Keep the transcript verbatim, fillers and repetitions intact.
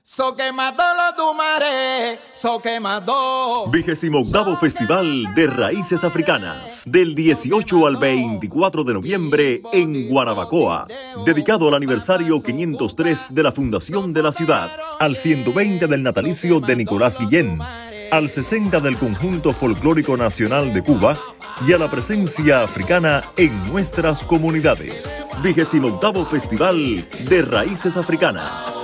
So que mató los Dumaré, so que mató. Vigésimo octavo Festival de Raíces Africanas, del dieciocho al veinticuatro de noviembre en Guanabacoa, dedicado al aniversario quinientos tres de la fundación de la ciudad, al ciento veinte del natalicio de Nicolás Guillén, al sesenta del Conjunto Folclórico Nacional de Cuba y a la presencia africana en nuestras comunidades. Vigésimo octavo Festival de Raíces Africanas.